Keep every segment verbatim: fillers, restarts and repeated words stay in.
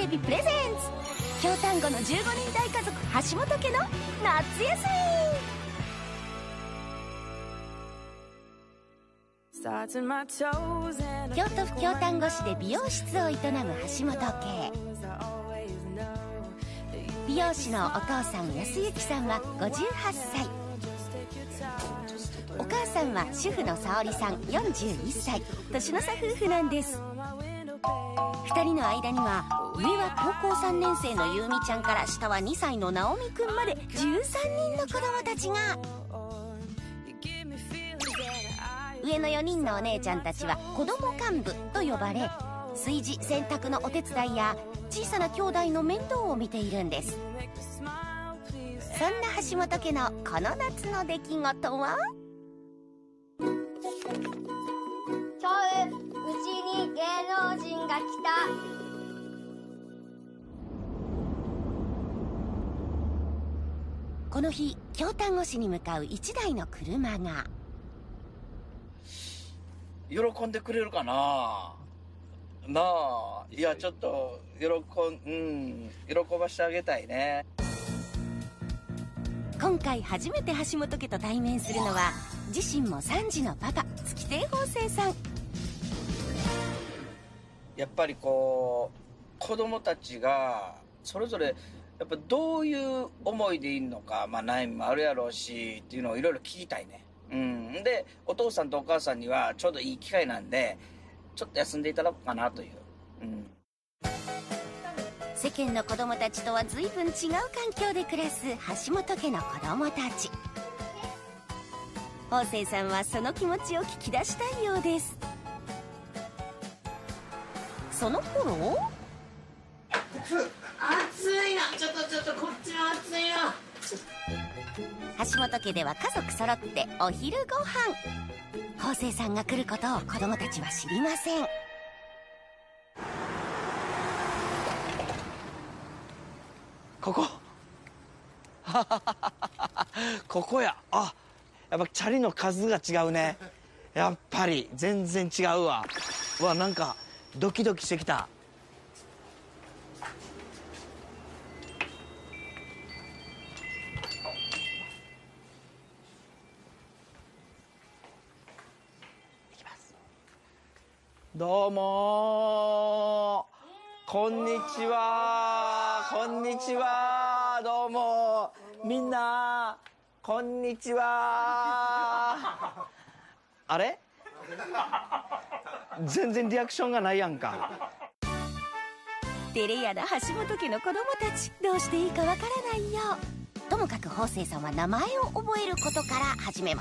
レビプレゼンツ京丹後のじゅうごにん大家族橋本家の夏休み。京都府京丹後市で美容室を営む橋本家。美容師のお父さん安幸さんはごじゅうはっさい、お母さんは主婦の沙織さんよんじゅういっさい、年の差夫婦なんです。ふたりの間には上は高校さんねん生のゆうみちゃんから下はにさいのなおみくんまでじゅうさんにんの子供たちが。上のよにんのお姉ちゃんたちは子供幹部と呼ばれ、炊事洗濯のお手伝いや小さな兄弟の面倒を見ているんです。そんな橋本家のこの夏の出来事は、 今日うちに芸能人が来た。 この日京丹後市に向かう一台の車が。 喜んでくれるかななあ。いやちょっと喜ん、うん、喜ばしてあげたいね。 今回初めて橋本家と対面するのは自身もさんじのパパ、月亭方正さん。 やっぱりこう子供たちがそれぞれやっぱどういう思いでいるのか、まあ悩みもあるやろうしっていうのをいろいろ聞きたいね。うん、でお父さんとお母さんにはちょうどいい機会なんでちょっと休んでいただこうかなという、うん、 世間の子供たちとは随分違う環境で暮らす橋本家の子供たち。方正さんはその気持ちを聞き出したいようです。その頃、 暑いな、ちょっとちょっとこっちは暑いな。 橋本家では家族揃ってお昼ご飯。方正さんが来ることを子供たちは知りません。 ここここや。あ、やっぱチャリの数が違うね。やっぱり全然違うわ。うわ、なんかドキドキしてきた。どうもー、こんにちは、こんにちは、どうもみんなこんにちは。あれ全然リアクションがないやんか。 照れ屋な橋本家の子供たち、どうしていいかわからないよう。ともかく方正さんは名前を覚えることから始めます。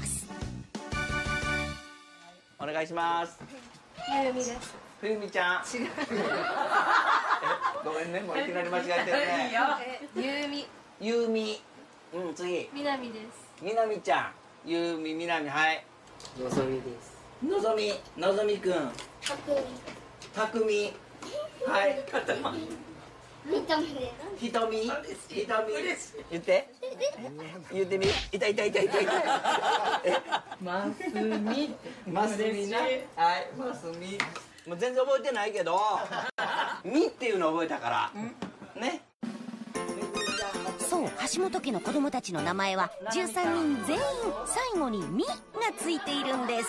お願いします。 ゆうみです。 冬美ちゃん。違う。ごめんね、もういきなり間違えてるね。 ゆうみ。 ゆうみ。うん、次。 みなみです。 みなみちゃん。ゆうみ、みなみ、はい。 のぞみです。 のぞみ、のぞみくん。 たくみ。 たくみ。はい。 みとみです。 ひとみ。ひとみ。言って。言ってみ。いたいたいたいたいた。 ますみ。 ますみな。はい、ますみ。もう全然覚えてないけど。みっていうの覚えたから。ね。 そう、橋本家の子供たちの名前はじゅうさんにん全員最後に「み」がついているんです。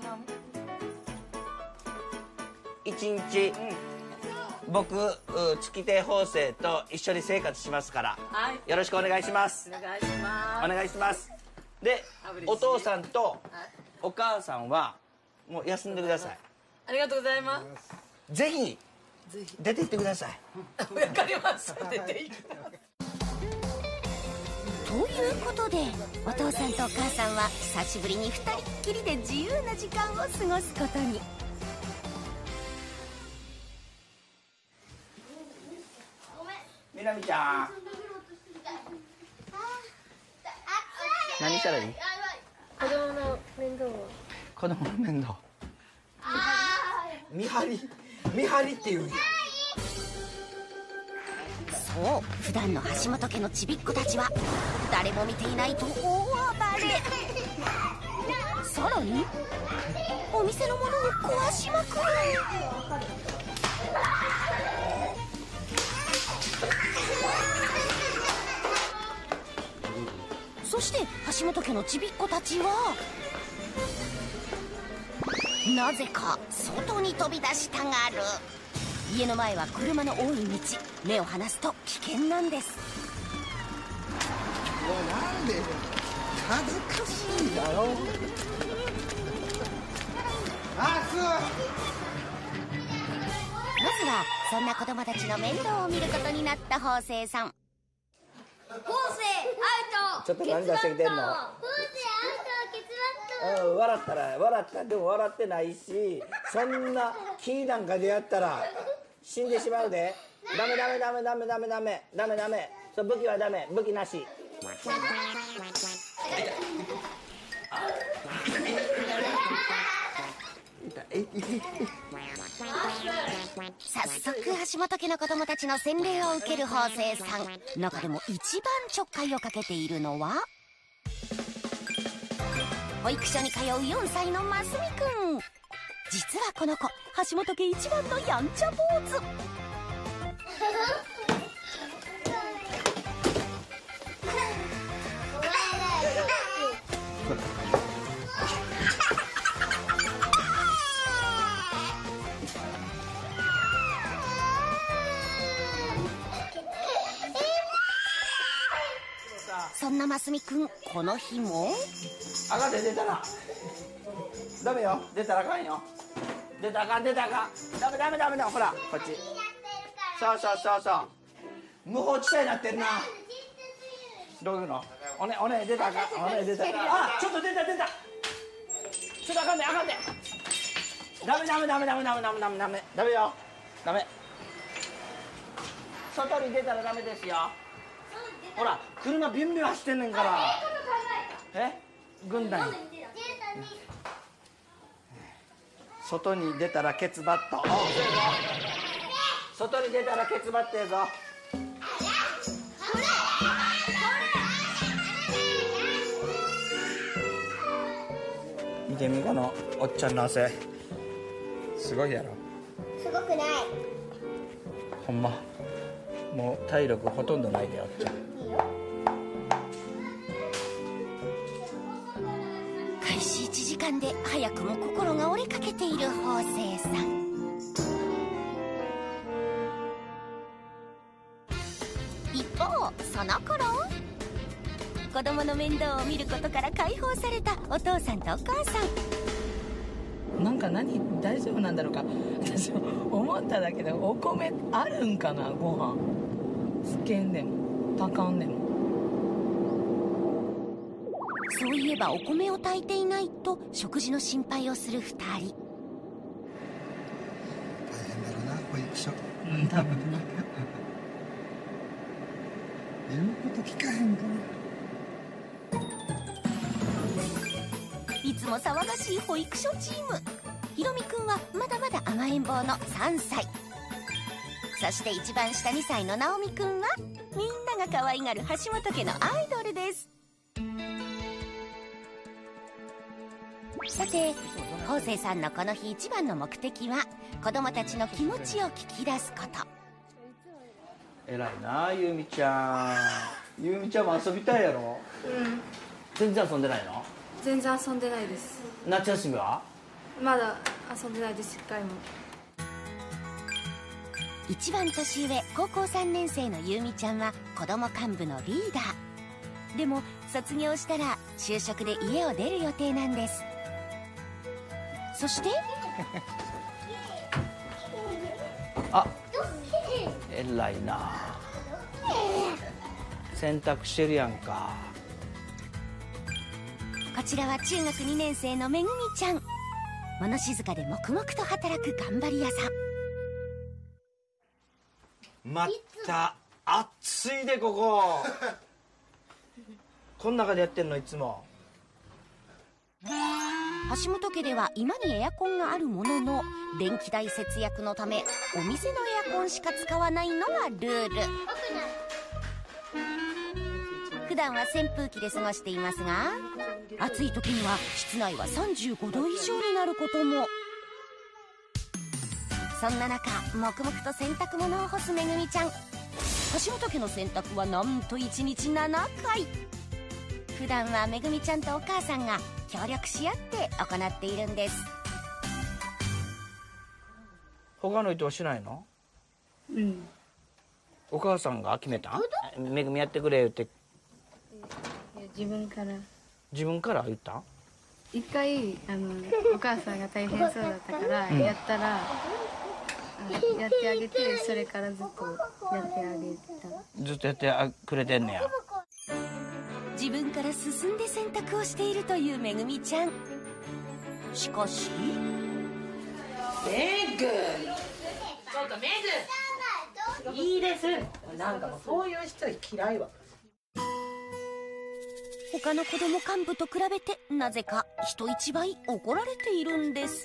一日、僕月亭方正と一緒に生活しますから、はい、よろしくお願いします。 お願いします。 お願いします。で、お父さんとお母さんはもう休んでください。 ありがとうございます。 ぜひ出て行ってください。 わかります。出て行きます。 ということでお父さんとお母さんは久しぶりにふたりっきりで自由な時間を過ごすことに。 みなみちゃん、何したらいい？ 子供の面倒を。 子供の面倒。見張り、見張りっていうんや。 そう、普段の橋本家のちびっ子たちは誰も見ていないと大暴れ。さらにお店のものを壊しまくる。 橋本家のちびっ子たちはなぜか外に飛び出したがる。家の前は車の多い道、目を離すと危険なんです。 なんで恥ずかしいんだよ。あすまずはそんな子供たちの面倒を見ることになった方正さん。 方正アウト。 ちょっと何出してきてんの？ 方正アウトケツバット。 うん、笑ったら笑った。でも笑ってないし、そんな木なんかでやったら死んでしまうで。ダメダメダメダメダメダメダメダメ。そう、武器はダメ、武器なし。早速橋本家の子供たちの洗礼を受ける方正さん。中でも一番ちょっかいをかけているのは保育所に通うよんさいのますみくん。実はこの子、橋本家一番のやんちゃ坊主。そんなますみくん、この日もあかんで、出たらダメよ。出たらあかんよ。出たらあかん、出たらあかん。ダメダメダメだ。ほらこっち。そうそうそうそう。無法地帯になってるな。どういうの？おねおね出たらあかん。おね出たらあ、ちょっと出た出た。ちょっとあかんで、あかんで。ダメダメダメダメダメダメダメダメダメよ。ダメ。外に出たらダメですよ。ほら車ビュンビュン走ってんねんから。え？軍団に外に出たらケツバット。外に出たらケツバットやぞ。見てみ、このおっちゃんの汗すごいやろ。 すごくない。 ほんまもう体力ほとんどないで、おっちゃん。開始いちじかんで早くも心が折れかけている方正さん。一方その頃、子供の面倒を見ることから解放されたお父さんとお母さん。 なんか何大丈夫なんだろうか。私思っただけで、お米あるんかな、ご飯つけんでも炊かんでも。 そういえばお米を炊いていないと食事の心配をするふたり。 大変だろうな、保育所。 うん、多分な。 言うこと聞かへんから。 いつも騒がしい保育所チーム。ひろみくんはまだまだ甘えん坊のさんさい。そして一番下にさいのなおみくんはみんなが可愛がる橋本家のアイドルです。さて方正さんのこの日一番の目的は子供たちの気持ちを聞き出すこと。偉いなゆうみちゃん。ゆうみちゃんも遊びたいやろ。 うん全然遊んでないの？ 全然遊んでないです。 夏休みはまだ遊んでないです。一回も。 一番年上高校さんねん生のゆうみちゃんは子ども幹部のリーダーでも、卒業したら就職で家を出る予定なんです。そしてあ、偉いな。洗濯してるやんか。こちらは中学にねん生のめぐみちゃん。物静かで黙々と働く頑張り屋さん。また暑いでここ。こん中でやってんのいつも。橋本家では居間にエアコンがあるものの電気代節約のためお店のエアコンしか使わないのがルール。普段は扇風機で過ごしていますが、暑い時には室内はさんじゅうごど以上になることも。そんな中黙々と洗濯物を干すめぐみちゃん。橋本家の洗濯はなんといちにちななかい。 普段はめぐみちゃんとお母さんが協力し合って行っているんです。 他の人はしないの？ うん。 お母さんが決めたん？めぐみやってくれって。 いや自分から。 自分から言った？ 一回あのお母さんが大変そうだったから、うん、やったら、うん、やってあげて、それからずっとやってあげた。 ずっとやってくれてんねや。 自分から進んで選択をしているというめぐみちゃん。しかしめぐ、ちょっとめぐ、いいです。なんかもうそういう人嫌いわ。 他の子供幹部と比べてなぜか人一倍怒られているんです。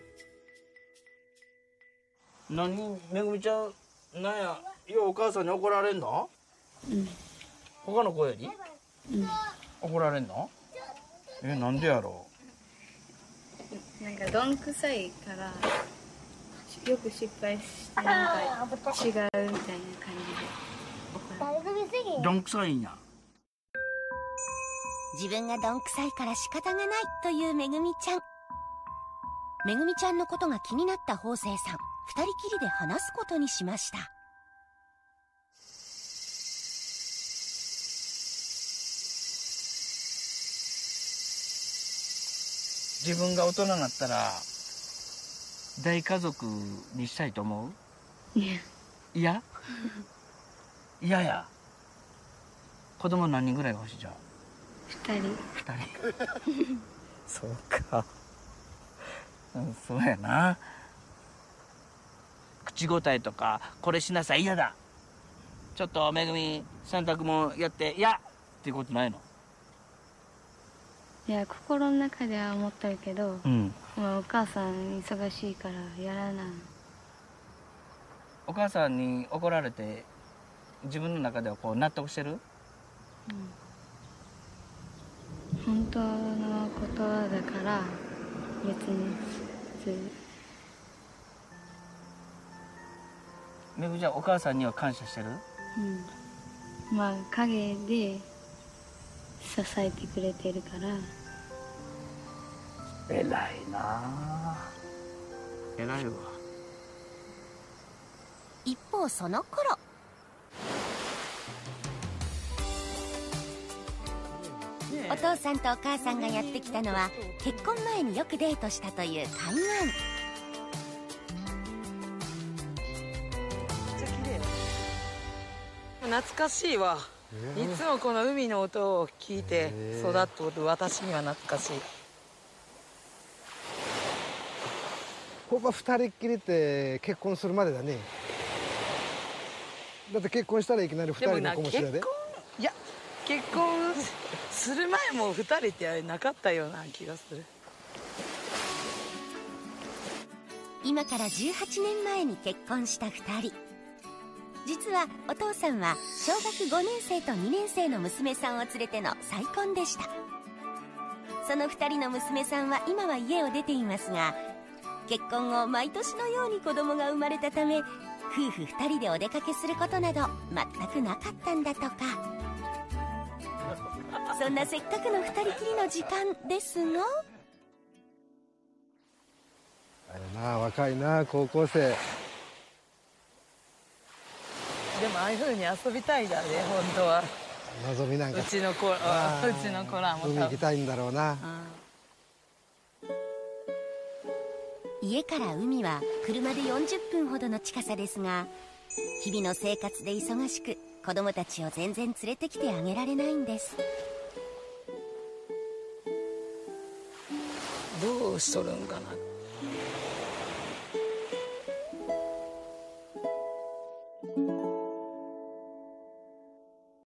何、めぐみちゃん、なんや、ようお母さんに怒られんの？ うん。 他の子より？ うん。 怒られんの？え、なんでやろう？なんかどんくさいからよく失敗してなんか違うみたいな感じで怒られる。 どんくさいんや。 自分がどんくさいから仕方がないというめぐみちゃん。めぐみちゃんのことが気になった方正さん、二人きりで話すことにしました。 自分が大人になったら大家族にしたいと思う？いや。いや？嫌や。子供何人ぐらい欲しいじゃん？ 二人。 二人。そうか。うん、そうやな。口答えとか、これしなさい、嫌だ。ちょっとめぐみ洗濯もやって嫌っていうことないの？ いや、心の中では思ってるけど、うん、まあ、お母さん忙しいからやらない。 お母さんに怒られて自分の中ではこう納得してる？ うん、本当のことだから別に普通。 めぐみちゃん、お母さんには感謝してる？ うん、まあ陰で支えてくれてるから。 偉いなあ。偉いわ。 一方その頃、お父さんとお母さんがやってきたのは結婚前によくデートしたという海岸。 懐かしいわ。いつもこの海の音を聞いて育っておる私には懐かしい。 ここは二人っきりって結婚するまでだね。だって結婚したらいきなり二人の子持ちだで。 いや、結婚する前も二人ってなかったような気がする。 今からじゅうはちねんまえに結婚した二人。実はお父さんは小学ごねん生とにねん生の娘さんを連れての再婚でした。そのふたりの娘さんは今は家を出ていますが、結婚後毎年のように子供が生まれたため、夫婦ふたりでお出かけすることなど全くなかったんだとか。そんなせっかくのふたりきりの時間ですが、 あれな、若いな、高校生。 でもああいう風に遊びたいだね、本当は。 望みなんか。 うちの子、うちの子らも。 海行きたいんだろうな。 家から海は車でよんじゅっぷんほどの近さですが、日々の生活で忙しく子供たちを全然連れてきてあげられないんです。 どうしとるんかな。